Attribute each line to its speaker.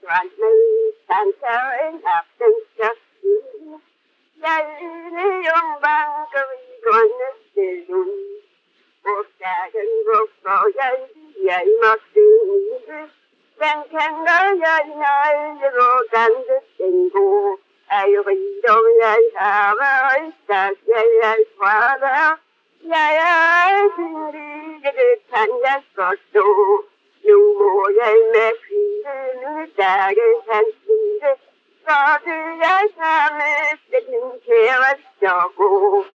Speaker 1: mình tàn trở áp tình cho dây yung bang cười còn để dùng cuộc cha gần gốc vào dây dây mặc tình khen khen đó dây này rồi cần tình cô ai vì đâu dây thả với ta dây quá đó dây ai xin đi cái thành giá có đủ dù mùa dây mẹ phi nữ ta cái thành phi có thứ giá xa mẹ tình kia cho cô